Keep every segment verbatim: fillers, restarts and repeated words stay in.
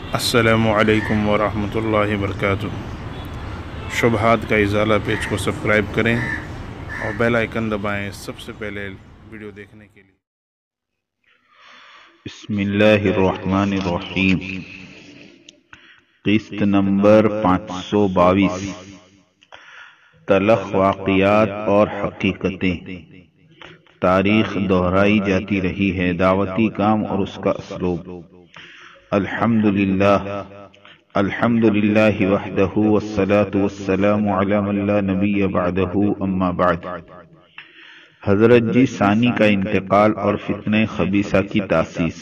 السلام علیکم ورحمۃ اللہ وبرکاتہ۔ شبہات کا ازالہ پیج کو سبسکرائب کریں اور بیل آئیکن دبائیں سب سے پہلے ویڈیو دیکھنے کے لیے۔ بسم اللہ الرحمن الرحیم۔ قسط نمبر پانچ سو باویس، تلخ واقعات اور حقیقتیں۔ تاریخ دہرائی جاتی رہی ہے، دعوتی کام اور اس کا اسلوب۔ الحمدللہ الحمدللہ وحدہ والصلاة والسلام علی من لا نبی بعدہ، اما بعد۔ حضرت جی ثانی کا انتقال اور فتنہ خبیثہ کی تاسیس۔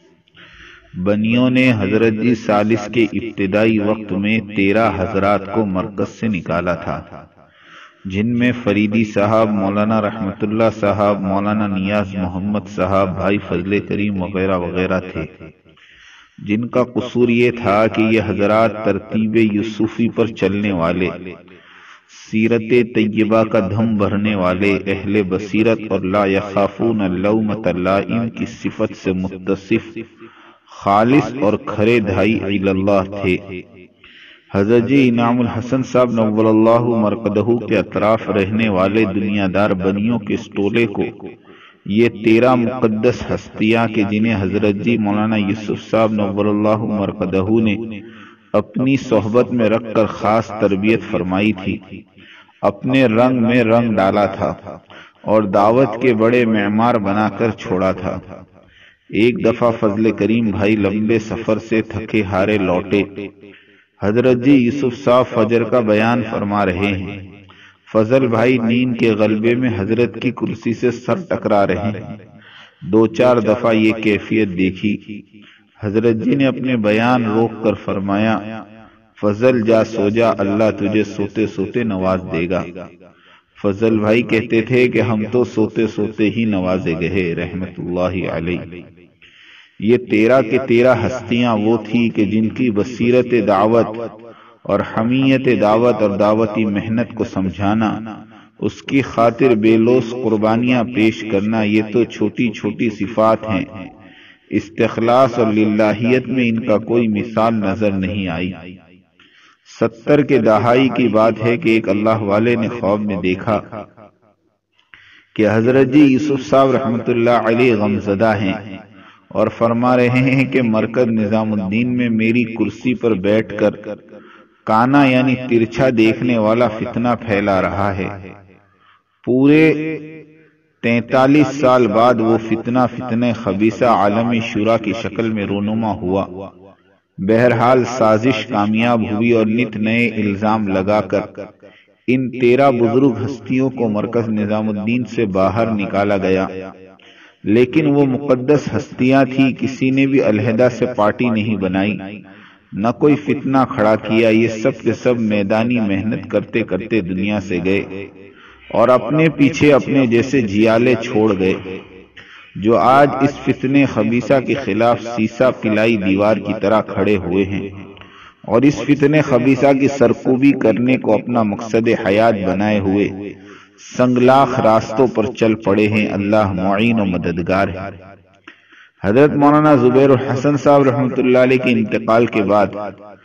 بنیوں نے حضرت جی ثالث کے ابتدائی وقت میں تیرہ حضرات کو مرکز سے نکالا تھا، جن میں فریدی صاحب، مولانا رحمت اللہ صاحب، مولانا نیاز محمد صاحب، بھائی فضل کریم وغیرہ وغیرہ تھے، جن کا قصور یہ تھا کہ یہ حضرات ترتیب یوسفی پر چلنے والے، سیرت طیبہ کا دھم بھرنے والے، اہل بصیرت اور لا یخافون لومۃ لائم کی صفت سے متصف، خالص اور کھرے دھائی الی اللہ تھے۔ حضرت جی انعام الحسن صاحب نور اللہ مرقدہ کے اطراف رہنے والے دنیا دار بنیوں کے اس ٹولے کو یہ تیرہ مقدس ہستیاں کہ جنہیں حضرت جی مولانا یوسف صاحب نور اللہ مرقدہ نے اپنی صحبت میں رکھ کر خاص تربیت فرمائی تھی، اپنے رنگ میں رنگ ڈالا تھا اور دعوت کے بڑے معمار بنا کر چھوڑا تھا۔ ایک دفعہ فضل کریم بھائی لمبے سفر سے تھکے ہارے لوٹے۔ حضرت جی یوسف صاحب فجر کا بیان فرما رہے ہیں، فضل بھائی نیند کے غلبے میں حضرت کی کرسی سے سر ٹکرا رہے ہیں۔ دو چار دفعہ یہ کیفیت دیکھی۔ حضرت جی نے اپنے بیان روک کر فرمایا، فضل جا سو جا، اللہ تجھے سوتے سوتے نواز دے گا۔ فضل بھائی کہتے تھے کہ ہم تو سوتے سوتے ہی نوازے گئے، رحمت اللہ علیہ۔ یہ تیرہ کے تیرہ ہستیاں وہ تھی کہ جن کی بصیرت دعوت اور حمیت دعوت اور دعوتی محنت کو سمجھانا، اس کی خاطر بے لوث قربانیاں پیش کرنا، یہ تو چھوٹی چھوٹی صفات ہیں۔ استخلاص اور للہیت میں ان کا کوئی مثال نظر نہیں آئی۔ ستر کے دہائی کی بات ہے کہ ایک اللہ والے نے خواب میں دیکھا کہ حضرت جی یوسف صاحب رحمت اللہ علیہ غمزدہ ہیں اور فرما رہے ہیں کہ مرکز نظام الدین میں میری کرسی پر بیٹھ کر کانا یعنی ترچھا دیکھنے والا فتنہ پھیلا رہا ہے۔ پورے تینتالیس سال بعد وہ فتنہ فتنہ خبیثہ عالمی شورا کی شکل میں رونما ہوا۔ بہرحال سازش کامیاب ہوئی اور نت نئے الزام لگا کر ان تیرہ بزرگ ہستیوں کو مرکز نظام الدین سے باہر نکالا گیا۔ لیکن وہ مقدس ہستیاں تھی، کسی نے بھی علیحدہ سے پارٹی نہیں بنائی، نہ کوئی فتنہ کھڑا کیا۔ یہ سب کے سب میدانی محنت کرتے کرتے دنیا سے گئے اور اپنے پیچھے اپنے جیسے جیالے چھوڑ گئے، جو آج اس فتنہ خبیثہ کے خلاف سیسا پلائی دیوار کی طرح کھڑے ہوئے ہیں اور اس فتنہ خبیثہ کی سرکوبی کرنے کو اپنا مقصد حیات بنائے ہوئے سنگلاخ راستوں پر چل پڑے ہیں۔ اللہ معین و مددگار ہے۔ حضرت مولانا زبیر الحسن صاحب رحمت اللہ علیہ کے انتقال کے بعد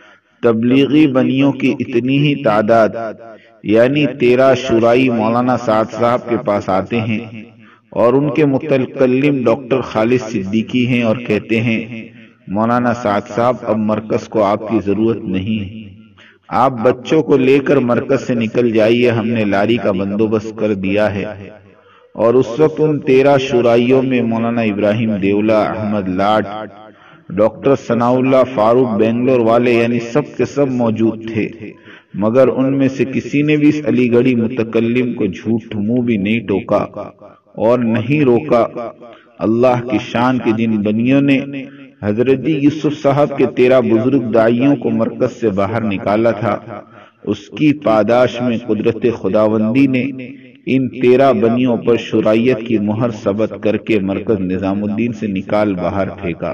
تبلیغی بنیوں کی اتنی ہی تعداد یعنی تیرہ شورائی مولانا سعد صاحب کے پاس آتے ہیں اور ان کے متکلم ڈاکٹر خالد صدیقی ہیں اور کہتے ہیں، مولانا سعد صاحب اب مرکز کو آپ کی ضرورت نہیں ہے، آپ بچوں کو لے کر مرکز سے نکل جائیے، ہم نے لاری کا بندوبست کر دیا ہے۔ اور اس وقت ان تیرہ شورائیوں میں مولانا ابراہیم دیولہ، احمد لاٹ، ڈاکٹر ثناء اللہ فاروق بنگلور والے یعنی سب کے سب موجود تھے، مگر ان میں سے کسی نے بھی اس علی گڑھی متکلم کو جھوٹ منہ بھی نہیں ٹوکا اور نہیں روکا۔ اللہ کی شان کے جن بنیوں نے حضرت جی یوسف صاحب کے تیرہ بزرگ داعیوں کو مرکز سے باہر نکالا تھا، اس کی پاداش میں قدرت خداوندی نے ان تیرہ بنیوں پر شرائیت کی مہر ثبت کر کے مرکز نظام الدین سے نکال باہر پھینکا۔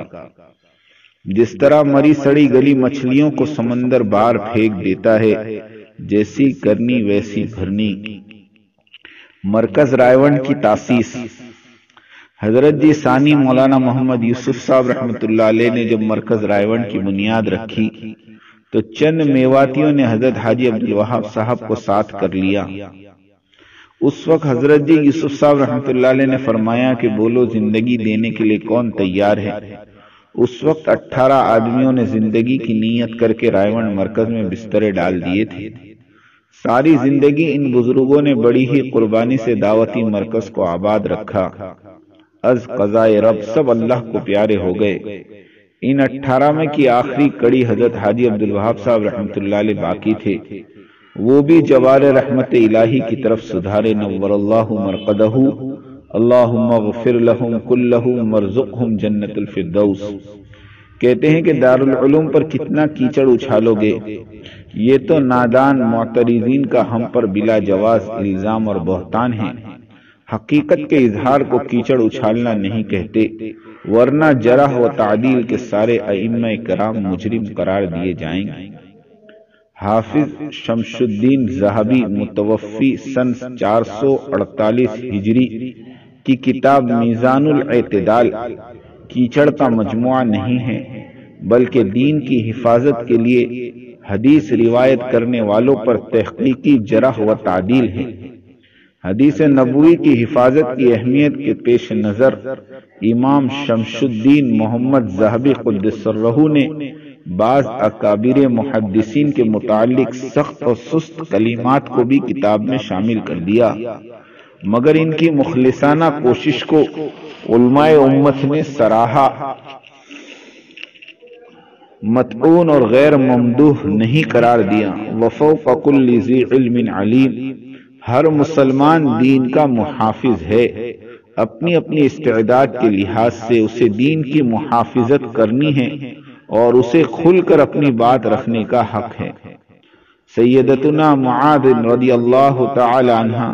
جس طرح مری سڑی گلی مچھلیوں کو سمندر باہر پھینک دیتا ہے، جیسی کرنی ویسی بھرنی۔ مرکز رائے ونڈ کی تاسیس۔ حضرت جی ثانی مولانا محمد یوسف صاحب رحمۃ اللہ علیہ نے جب مرکز رائے ون کی بنیاد رکھی تو چند میواتیوں نے حضرت حاجی عبدالوہاب صاحب کو ساتھ کر لیا۔ اس وقت حضرت جی یوسف صاحب رحمۃ اللہ علیہ نے فرمایا کہ بولو زندگی دینے کے لیے کون تیار ہے؟ اس وقت اٹھارہ آدمیوں نے زندگی کی نیت کر کے رائے ون مرکز میں بسترے ڈال دیے تھے۔ ساری زندگی ان بزرگوں نے بڑی ہی قربانی سے دعوتی مرکز کو آباد رکھا۔ از قضائے رب سب اللہ کو پیارے ہو گئے۔ ان اٹھارہ میں کی آخری کڑی حضرت حاجی عبدالوہاب صاحب رحمۃ اللہ علیہ باقی تھے، وہ بھی جوار رحمت الہی کی طرف سدھارے نور اللہ مرقدہ، اللہم اغفر لہم کلہم وارزقہم جنت الفردوس۔ کہتے ہیں کہ دارالعلوم پر کتنا کیچڑ اچھالو گے، یہ تو نادان معترضین کا ہم پر بلا جواز الزام اور بہتان ہے۔ حقیقت کے اظہار کو کیچڑ اچھالنا نہیں کہتے، ورنہ جرح و تعدیل کے سارے ائمہ کرام مجرم قرار دیے جائیں گے۔ حافظ شمس الدین ذہبی متوفی سن چار سو اڑتالیس ہجری کی کتاب میزان الاعتدال کیچڑ کا مجموعہ نہیں ہے، بلکہ دین کی حفاظت کے لیے حدیث روایت کرنے والوں پر تحقیقی جرح و تعدیل ہے۔ حدیث نبوی کی حفاظت کی اہمیت کے پیش نظر امام شمس الدین محمد ذہبی قدس سرہ نے بعض اکابر محدثین کے متعلق سخت اور سست کلمات کو بھی کتاب میں شامل کر دیا، مگر ان کی مخلصانہ کوشش کو علماء امت نے سراہا، مطعون اور غیر ممدوح نہیں قرار دیا۔ وفوق کل ذی علم علیم، ہر مسلمان دین کا محافظ ہے، اپنی اپنی استعداد کے لحاظ سے اسے دین کی محافظت کرنی ہے اور اسے کھل کر اپنی بات رکھنے کا حق ہے۔ سیدتنا معاذ رضی اللہ تعالی عنہ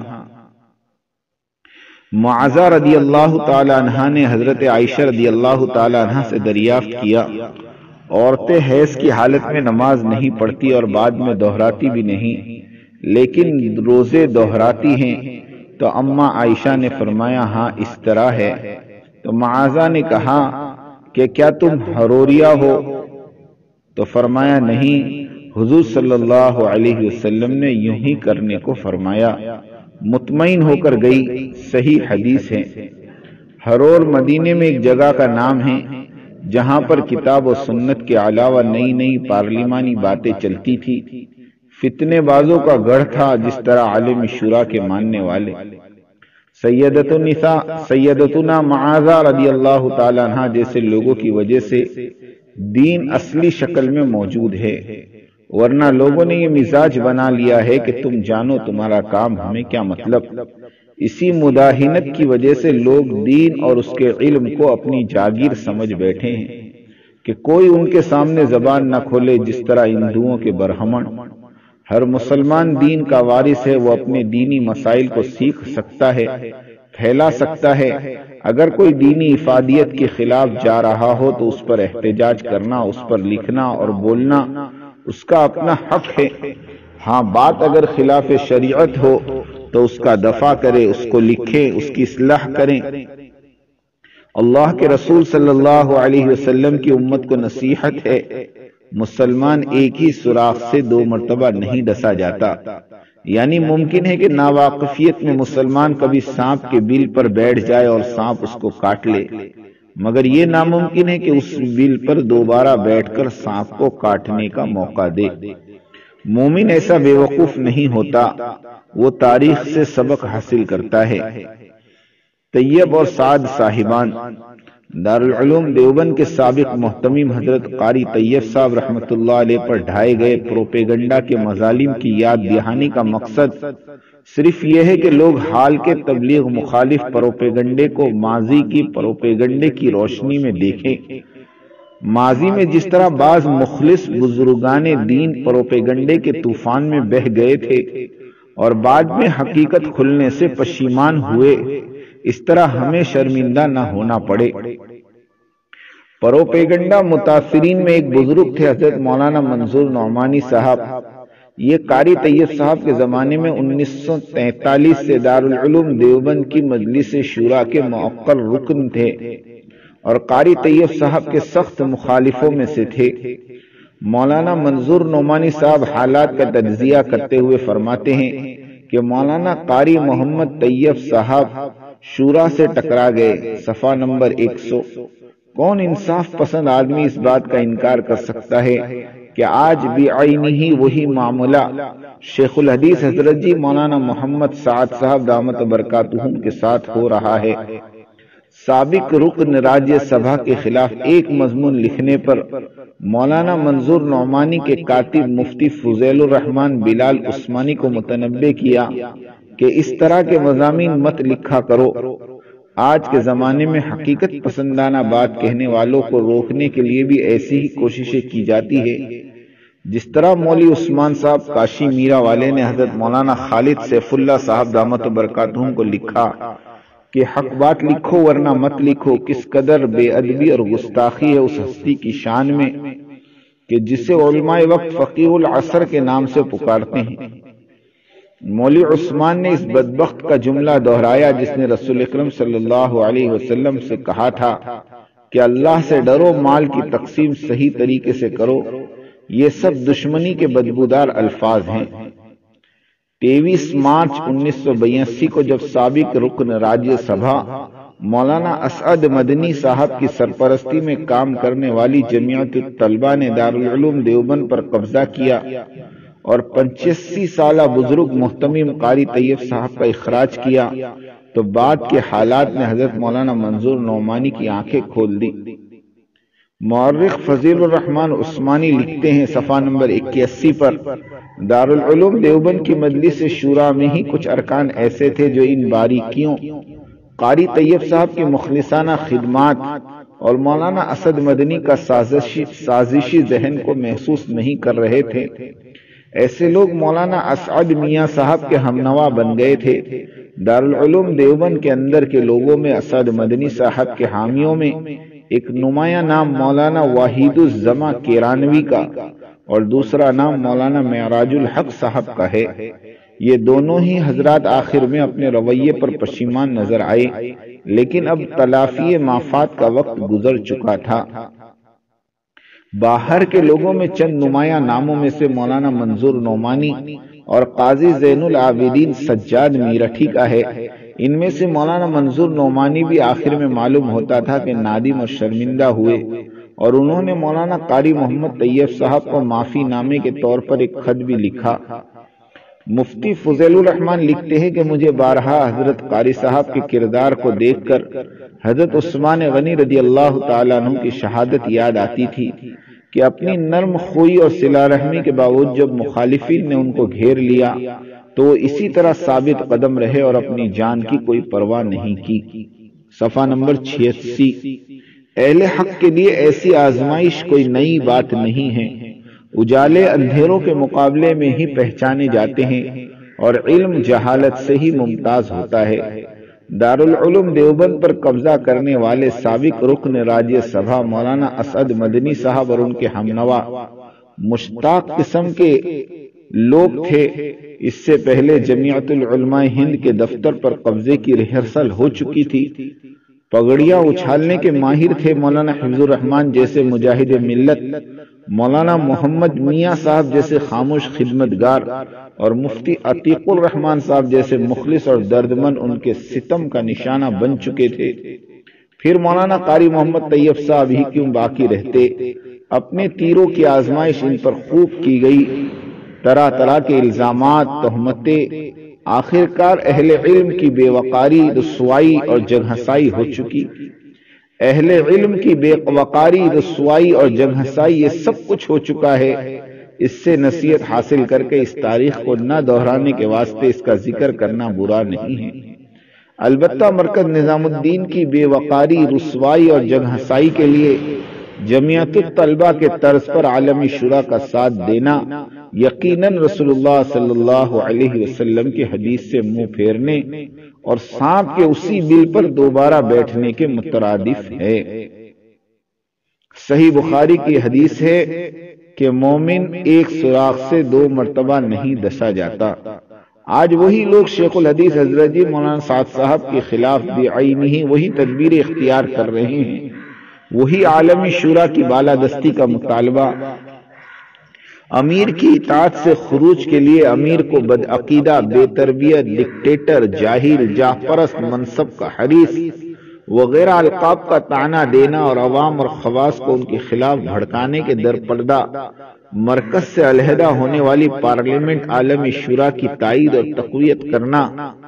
معاذہ رضی اللہ تعالی عنہ نے حضرت عائشہ رضی اللہ تعالی عنہ سے دریافت کیا، عورتیں حیض کی حالت میں نماز نہیں پڑھتی اور بعد میں دہراتی بھی نہیں، لیکن روزے دہراتی ہیں، تو اماں عائشہ نے فرمایا ہاں اس طرح ہے۔ تو معاذہ نے کہا کہ کیا تم حروریہ ہو؟ تو فرمایا نہیں، حضور صلی اللہ علیہ وسلم نے یوں ہی کرنے کو فرمایا۔ مطمئن ہو کر گئی، صحیح حدیث ہے۔ حرور مدینے میں ایک جگہ کا نام ہے جہاں پر کتاب و سنت کے علاوہ نئی نئی پارلیمانی باتیں چلتی تھی، فتنے بازوں کا گڑھ تھا، جس طرح عالم شورا کے ماننے والے۔ سیدت النساء سیدتنا معاذہ رضی اللہ تعالی عنہ جیسے لوگوں کی وجہ سے دین اصلی شکل میں موجود ہے، ورنہ لوگوں نے یہ مزاج بنا لیا ہے کہ تم جانو تمہارا کام ہمیں کیا مطلب۔ اسی مداہنت کی وجہ سے لوگ دین اور اس کے علم کو اپنی جاگیر سمجھ بیٹھے ہیں کہ کوئی ان کے سامنے زبان نہ کھولے، جس طرح ہندوؤں کے برہمن۔ ہر مسلمان دین کا وارث ہے، وہ اپنے دینی مسائل کو سیکھ سکتا ہے، پھیلا سکتا ہے۔ اگر کوئی دینی افادیت کے خلاف جا رہا ہو تو اس پر احتجاج کرنا، اس پر لکھنا اور بولنا اس کا اپنا حق ہے۔ ہاں، بات اگر خلاف شریعت ہو تو اس کا دفاع کرے، اس کو لکھے، اس کی اصلاح کریں۔ اللہ کے رسول صلی اللہ علیہ وسلم کی امت کو نصیحت ہے، مسلمان ایک ہی سوراخ سے دو مرتبہ نہیں ڈسا جاتا۔ یعنی ممکن ہے کہ ناواقفیت میں مسلمان کبھی سانپ کے بل پر بیٹھ جائے اور سانپ اس کو کاٹ لے، مگر یہ ناممکن ہے کہ اس بل پر دوبارہ بیٹھ کر سانپ کو کاٹنے کا موقع دے۔ مومن ایسا بے وقوف نہیں ہوتا، وہ تاریخ سے سبق حاصل کرتا ہے۔ طیب اور سعد صاحبان دارالعلوم دیوبند کے سابق محتمم حضرت قاری طیب صاحب رحمۃ اللہ علیہ پر ڈھائے گئے پروپیگنڈا کے مظالم کی یاد دہانی کا مقصد صرف یہ ہے کہ لوگ حال کے تبلیغ مخالف پروپیگنڈے کو ماضی کی پروپیگنڈے کی روشنی میں دیکھیں۔ ماضی میں جس طرح بعض مخلص بزرگان دین پروپیگنڈے کے طوفان میں بہہ گئے تھے اور بعد میں حقیقت کھلنے سے پشیمان ہوئے، اس طرح ہمیں شرمندہ نہ ہونا پڑے۔ پروپیگنڈا متاثرین میں ایک بزرگ تھے، حضرت مولانا منظور نعمانی صاحب۔ یہ قاری طیب صاحب کے زمانے میں انیس سو تینتالیس سے دارالعلوم دیوبند کی مجلس شورا کے موقر رکن تھے اور قاری طیب صاحب کے سخت مخالفوں میں سے تھے۔ مولانا منظور نعمانی صاحب حالات کا تجزیہ کرتے ہوئے فرماتے ہیں کہ مولانا قاری محمد طیب صاحب شورا سے ٹکرا گئے۔ صفحہ نمبر ایک سو۔ کون انصاف پسند آدمی اس بات کا انکار کر سکتا ہے کہ آج بھی عینی وہی معاملہ شیخ الحدیث حضرت جی مولانا محمد سعد صاحب دامت برکاتہم کے ساتھ ہو رہا ہے۔ سابق رکن راجیہ سبھا کے خلاف ایک مضمون لکھنے پر مولانا منظور نعمانی کے کاتب مفتی فضیل الرحمن بلال عثمانی کو متنبہ کیا کہ اس طرح کے مضامین مت لکھا کرو۔ آج کے زمانے میں حقیقت پسندانہ بات کہنے والوں کو روکنے کے لیے بھی ایسی ہی کوششیں کی جاتی ہے۔ جس طرح مولوی عثمان صاحب کاشی میرا والے نے حضرت مولانا خالد سیف اللہ صاحب دامت برکاتہم کو لکھا کہ حق بات لکھو ورنہ مت لکھو، کس قدر بے ادبی اور گستاخی ہے اس ہستی کی شان میں کہ جسے علماء وقت فقیہ العصر کے نام سے پکارتے ہیں۔ مولوی عثمان نے اس بدبخت کا جملہ دہرایا جس نے رسول اکرم صلی اللہ علیہ وسلم سے کہا تھا کہ اللہ سے ڈرو، مال کی تقسیم صحیح طریقے سے کرو۔ یہ سب دشمنی کے بدبودار الفاظ ہیں۔ تیئیس مارچ انیس سو بیاسی کو جب سابق رکن راجیہ سبھا مولانا اسعد مدنی صاحب کی سرپرستی میں کام کرنے والی جمعیت الطلبہ نے دارالعلوم دیوبند پر قبضہ کیا اور پچاسی سالہ بزرگ محتمم قاری طیب صاحب کا اخراج کیا تو بعد کے حالات نے حضرت مولانا منظور نعمانی کی آنکھیں کھول دی۔ مورخ فضیل الرحمن عثمانی لکھتے ہیں صفحہ نمبر اکیاسی پر، دارالعلوم دیوبند کی مجلس شورا میں ہی کچھ ارکان ایسے تھے جو ان باریکیوں، قاری طیب صاحب کی مخلصانہ خدمات اور مولانا اسد مدنی کا سازشی سازشی ذہن کو محسوس نہیں کر رہے تھے۔ ایسے لوگ مولانا اسعد میاں صاحب کے ہمنوا بن گئے تھے۔ دارالعلوم دیوبند کے اندر کے لوگوں میں اسعد مدنی صاحب کے حامیوں میں ایک نمایاں نام مولانا واحد الزما کیرانوی کا اور دوسرا نام مولانا معراج الحق صاحب کا ہے۔ یہ دونوں ہی حضرات آخر میں اپنے رویے پر پشیمان نظر آئے، لیکن اب تلافی مافات کا وقت گزر چکا تھا۔ باہر کے لوگوں میں چند نمایاں ناموں میں سے مولانا منظور نعمانی اور قاضی زین العابدین سجاد میرٹھی کا ہے۔ ان میں سے مولانا منظور نعمانی بھی آخر میں معلوم ہوتا تھا کہ نادم اور شرمندہ ہوئے اور انہوں نے مولانا قاری محمد طیب صاحب کو معافی نامے کے طور پر ایک خط بھی لکھا۔ مفتی فضیل الرحمن لکھتے ہیں کہ مجھے بارہا حضرت قاری صاحب کے کردار کو دیکھ کر حضرت عثمان غنی رضی اللہ تعالیٰ عنہ کی شہادت یاد آتی تھی کہ اپنی نرم خوئی اور صلہ رحمی کے باوجود جب مخالفین نے ان کو گھیر لیا تو وہ اسی طرح ثابت قدم رہے اور اپنی جان کی کوئی پرواہ نہیں کی۔ صفحہ نمبر چھیاسی۔ اہل حق کے لیے ایسی آزمائش کوئی نئی بات نہیں ہے، اجالے اندھیروں کے مقابلے میں ہی پہچانے جاتے ہیں اور علم جہالت سے ہی ممتاز ہوتا ہے۔ دارالعلوم دیوبند پر قبضہ کرنے والے سابق رکن راجیہ سبھا مولانا اسعد مدنی صاحب اور ان کے ہمنوا مشتاق قسم کے لوگ تھے۔ اس سے پہلے جمعیت العلماء ہند کے دفتر پر قبضے کی ریہرسل ہو چکی تھی۔ پگڑیاں اچھالنے کے ماہر تھے مولانا حفظ الرحمان جیسے مجاہد ملت، مولانا محمد میاں صاحب جیسے خاموش خدمتگار اور مفتی عتیق الرحمان صاحب جیسے مخلص اور دردمند ان کے ستم کا نشانہ بن چکے تھے۔ پھر مولانا قاری محمد طیب صاحب ہی کیوں باقی رہتے؟ اپنے تیروں کی آزمائش ان پر خوب کی گئی، طرح طرح کے الزامات، تہمتیں، آخر کار اہل علم کی بے وقاری، رسوائی اور جگہسائی ہو چکی۔ اہل علم کی بے وقاری، رسوائی اور جگہسائی یہ سب کچھ ہو چکا ہے۔ اس سے نصیحت حاصل کر کے اس تاریخ کو نہ دہرانے کے واسطے اس کا ذکر کرنا برا نہیں ہے۔ البتہ مرکز نظام الدین کی بے وقاری، رسوائی اور جگہسائی کے لیے جمعیت الطلبہ کے طرز پر عالمی شورا کا ساتھ دینا یقیناً رسول اللہ صلی اللہ علیہ وسلم کی حدیث سے منہ پھیرنے اور سانپ کے اسی بل پر دوبارہ بیٹھنے کے مترادف ہے۔ صحیح بخاری کی حدیث ہے کہ مومن ایک سوراخ سے دو مرتبہ نہیں دسا جاتا۔ آج وہی لوگ شیخ الحدیث حضرت جی مولانا سعد صاحب کے خلاف بعینہ وہی تدبیر اختیار کر رہے ہیں، وہی عالمی شورا کی بالادستی کا مطالبہ، امیر کی اطاعت سے خروج کے لیے امیر کو بدعقیدہ، بے تربیت، ڈکٹیٹر، جاہل، جاہ پرست، منصب کا حریص وغیرہ القاب کا طعنہ دینا اور عوام اور خواص کو ان کے خلاف بھڑکانے کے در پردہ مرکز سے علیحدہ ہونے والی پارلیمنٹ عالمی شورا کی تائید اور تقویت کرنا،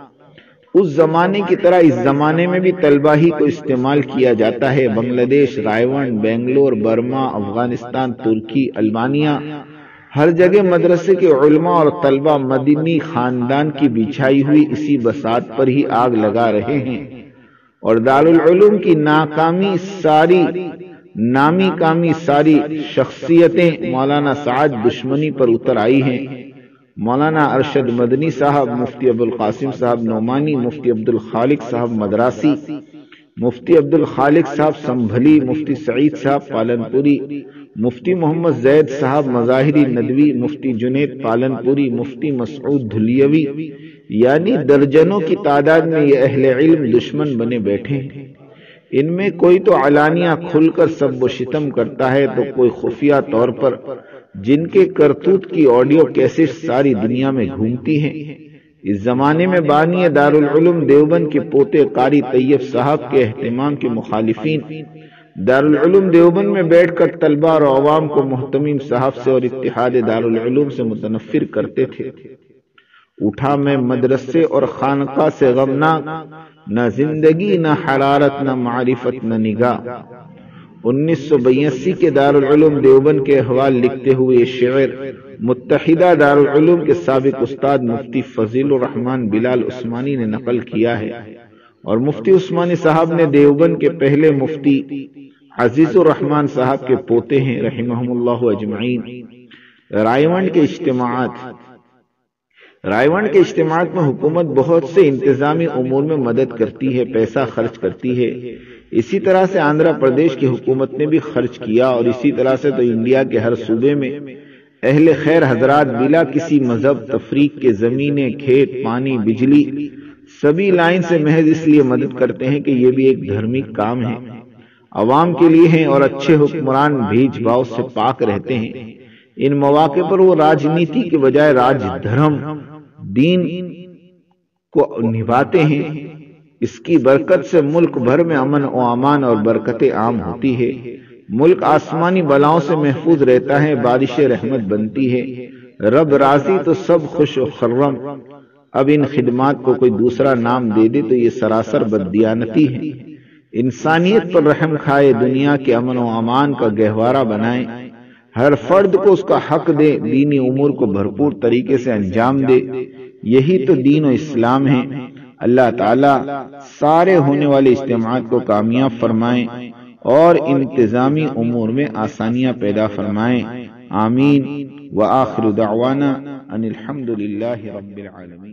اس زمانے کی طرح اس زمانے میں بھی طلبہ ہی کو استعمال کیا جاتا ہے۔ بنگلہ دیش، رائیونڈ، بنگلور، برما، افغانستان، ترکی، المانیہ، ہر جگہ مدرسے کے علماء اور طلبہ مدنی خاندان کی بچھائی ہوئی اسی بساط پر ہی آگ لگا رہے ہیں، اور دارالعلوم کی ناکامی ساری نامی کامی ساری شخصیتیں مولانا سعد دشمنی پر اتر آئی ہیں۔ مولانا ارشد مدنی صاحب، مفتی ابوالقاسم صاحب نعمانی، مفتی عبدالخالق صاحب مدراسی، مفتی عبدالخالق صاحب سنبھلی، مفتی سعید صاحب پالنپوری، مفتی محمد زید صاحب مظاہری ندوی، مفتی جنید پالنپوری، مفتی مسعود دھلیوی، یعنی درجنوں کی تعداد میں یہ اہل علم دشمن بنے بیٹھے ہیں۔ ان میں کوئی تو علانیہ کھل کر سب و شتم کرتا ہے، تو کوئی خفیہ طور پر، جن کے کرتوت کی آڈیو کیسٹ ساری دنیا میں گھومتی ہیں۔ اس زمانے میں بانی دارالعلوم دیوبند کے پوتے قاری طیب صاحب کے اہتمام کے مخالفین دارالعلوم دیوبند میں بیٹھ کر طلبہ اور عوام کو محتمیم صاحب سے اور اتحاد دارالعلوم سے متنفر کرتے تھے۔ اٹھا میں مدرسے اور خانقاہ سے غمناک، نہ زندگی نہ حرارت نہ معرفت نہ نگاہ۔ انیس سو بیاسی کے دارالعلوم دیوبند کے احوال لکھتے ہوئے یہ شعر متحدہ دارالعلوم کے سابق استاد مفتی فضیل الرحمن بلال عثمانی نے نقل کیا ہے، اور مفتی عثمانی صاحب نے دیوبند کے پہلے مفتی عزیز الرحمن صاحب کے پوتے ہیں رحمہم اللہ اجمعین۔ رائیونڈ کے اجتماعات رائیونڈ کے اجتماعات میں حکومت بہت سے انتظامی امور میں مدد کرتی ہے، پیسہ خرچ کرتی ہے۔ اسی طرح سے آندھرا پردیش کی حکومت نے بھی خرچ کیا، اور اسی طرح سے تو انڈیا کے ہر صوبے میں اہل خیر حضرات بلا کسی مذہب تفریق کے زمینیں، کھیت، پانی، بجلی سبھی لائن سے محض اس لیے مدد کرتے ہیں کہ یہ بھی ایک دھرمک کام ہے، عوام کے لیے ہیں، اور اچھے حکمران بھیج بھاؤ سے پاک رہتے ہیں۔ ان مواقع پر وہ راجنیتی کے بجائے راج دھرم دین کو نبھاتے ہیں۔ اس کی برکت سے ملک بھر میں امن و امان اور برکت عام ہوتی ہے، ملک آسمانی بلاؤں سے محفوظ رہتا ہے، بارش رحمت بنتی ہے، رب راضی تو سب خوش و خرم۔ اب ان خدمات کو کوئی دوسرا نام دے دے تو یہ سراسر بددیانتی ہے۔ انسانیت پر رحم کھائے، دنیا کے امن و امان کا گہوارہ بنائے، ہر فرد کو اس کا حق دے، دینی امور کو بھرپور طریقے سے انجام دے، یہی تو دین و اسلام ہے۔ اللہ تعالی سارے ہونے والے اجتماعات کو کامیاب فرمائیں اور انتظامی امور میں آسانیاں پیدا فرمائیں، آمین۔ وآخر دعوانا ان الحمد للہ رب العالمین۔